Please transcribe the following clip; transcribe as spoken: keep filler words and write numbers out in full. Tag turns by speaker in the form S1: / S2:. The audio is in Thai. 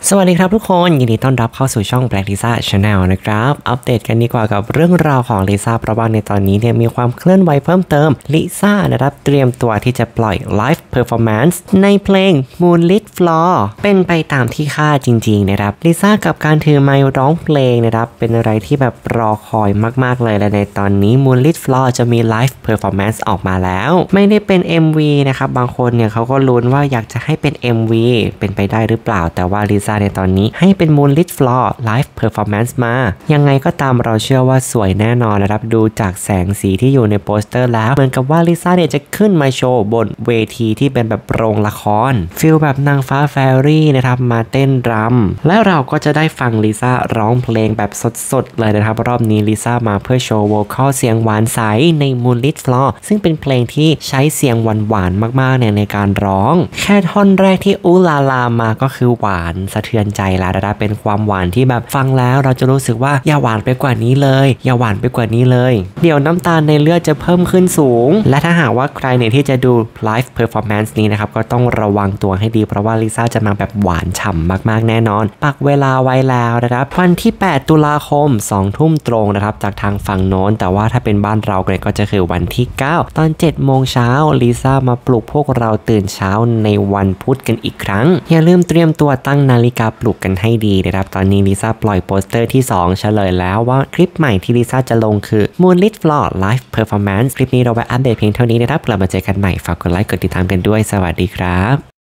S1: สวัสดีครับทุกคนยินดีต้อนรับเข้าสู่ช่อง Black Lisa Channel นะครับอัปเดตกันดีกว่ากับเรื่องราวของลิซ่าเพราะว่าในตอนนี้เนี่ยมีความเคลื่อนไหวเพิ่มเติมลิซ่านะครับเตรียมตัวที่จะปล่อย Live Performance ในเพลง Moonlit Floor เป็นไปตามที่คาดจริงๆนะครับลิซ่ากับการถือไมค์ร้องเพลงนะครับเป็นอะไรที่แบบรอคอยมากๆเลยและในตอนนี้ Moonlit Floor จะมี Live Performance ออกมาแล้วไม่ได้เป็น เอ็ม วี นะครับบางคนเนี่ยเขาก็ลุ้นว่าอยากจะให้เป็น เอ็ม วี เป็นไปได้หรือเปล่าแต่ว่าลิซ่าในตอนนี้ให้เป็น Moonlit Floor Live Performance มายังไงก็ตามเราเชื่อว่าสวยแน่นอนนะครับดูจากแสงสีที่อยู่ในโปสเตอร์แล้วเหมือนกับว่าลิซ่าเนี่ยจะขึ้นมาโชว์บนเวทีที่เป็นแบบโรงละครฟีลแบบนางฟ้าแฟรี่นะครับมาเต้นรำและเราก็จะได้ฟังลิซ่าร้องเพลงแบบสดๆเลยนะครับรอบนี้ลิซ่ามาเพื่อโชว์โวคอลเสียงหวานใสใน Moonlit Floor ซึ่งเป็นเพลงที่ใช้เสียงหวานๆมากๆเนี่ยในการร้องแค่ท่อนแรกที่อูลาลามาก็คือหวานสะเทือนใจแล้วนะครับเป็นความหวานที่แบบฟังแล้วเราจะรู้สึกว่าอย่าหวานไปกว่านี้เลยอย่าหวานไปกว่านี้เลยเดี๋ยวน้ำตาลในเลือดจะเพิ่มขึ้นสูงและถ้าหากว่าใครเนี่ยที่จะดู Live Performance นี้นะครับก็ต้องระวังตัวให้ดีเพราะว่าลิซ่าจะมาแบบหวานฉ่ำมากๆแน่นอนปักเวลาไว้แล้วนะครับวันที่แปดตุลาคมสองทุ่มตรงนะครับจากทางฝั่งโน้นแต่ว่าถ้าเป็นบ้านเราเนี่ยก็จะคือวันที่เก้าตอนเจ็ดโมงเช้าลิซ่ามาปลุกพวกเราตื่นเช้าในวันพุธกันอีกครั้งอย่าลืมเตรียมตัวตั้งนาฬิกาปลุกกันให้ดีนะครับตอนนี้ลิซ่าปล่อยโปสเตอร์ที่สองเฉลยแล้วว่าคลิปใหม่ที่ลิซ่าจะลงคือ Moonlit Floor Live Performance คลิปนี้เราไปอัปเดตเพียงเท่านี้นะครับกลับมาเจอกันใหม่ฝากกดไลค์กดติดตามกันด้วยสวัสดีครับ